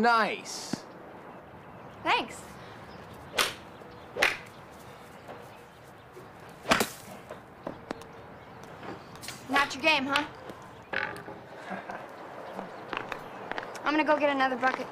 nice. Thanks. Not your game, huh? I'm gonna go get another bucket.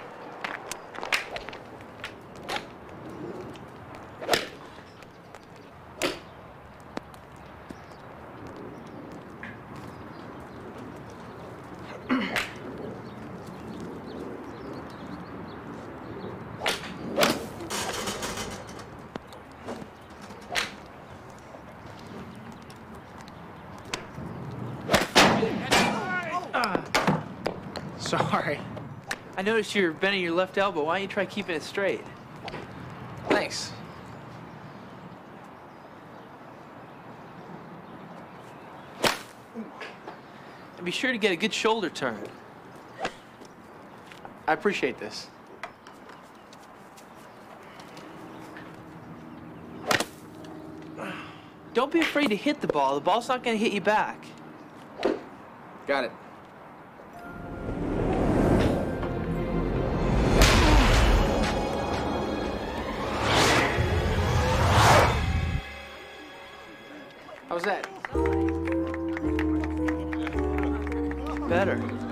Sorry. I noticed you're bending your left elbow. Why don't you try keeping it straight? Thanks. And be sure to get a good shoulder turn. I appreciate this. Don't be afraid to hit the ball. The ball's not going to hit you back. Got it. How's that? Better.